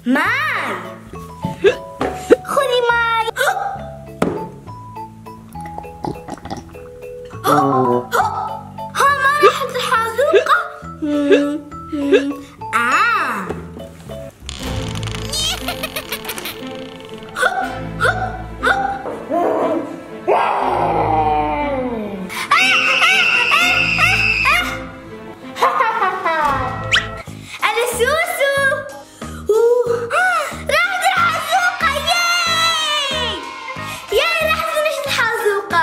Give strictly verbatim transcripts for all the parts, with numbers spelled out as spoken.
ماي خذي ماي. ها ما راحت الحازوقة. آه أنا سوسو. راحت الحازوقة. ياي ياي راحت منش الحازوقة.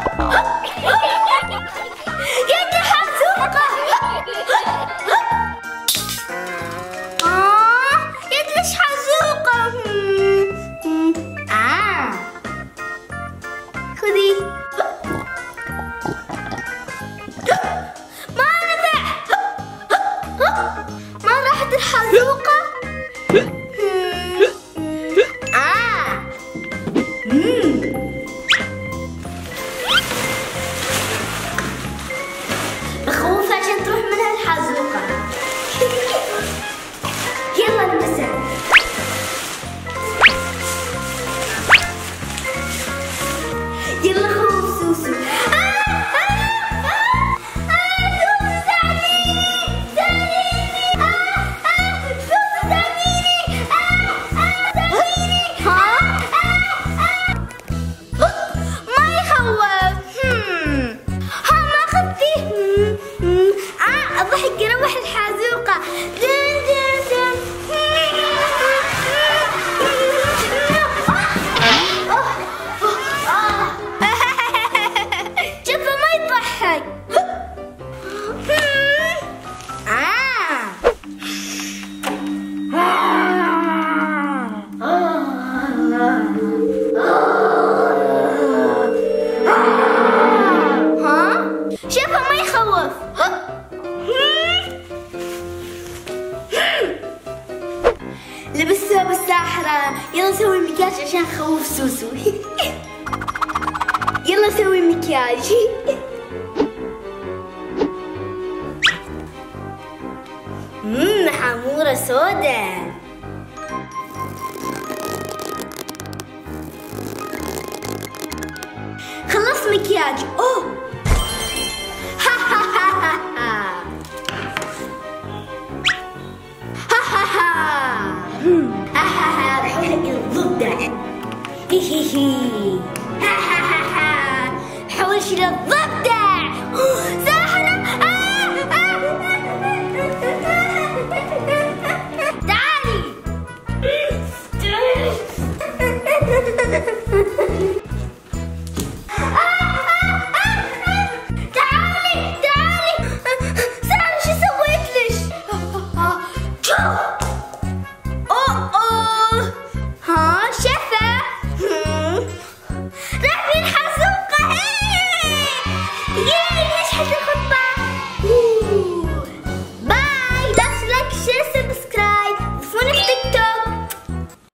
يد الحازوقة. آه يد ليش حازوقة. آه خذي. ما نفع. ما راحت الحازوقة. آه بخوف عشان تروح منها الحازوقة. يلا نمسح. يلا خوف سوسو. آه آه آه آه سوسو ساعديني ساعديني. آه آه سوسو ساعديني. آه آه ساعديني. ها آه آه ما يخوف. ها ما أخذتيه. آه أضحك أروح الحازوقة. دن دن دن. شوفه ما يضحك. ها شوفه ما يخوف. لبس ثوب الساحرة. يلا سوي مكياج عشان نخوف سوسو. يلا سوي مكياج. مم حمورة سودا. خلص مكياج. اوه ها ها ها ها ها ها ها ها ها بحكي الضفدع. هي هي هي ها ها ها ها حول شيل الضفدع. ساحرة. تعالي تعالي تعالي. ساحرة شو سويت لش؟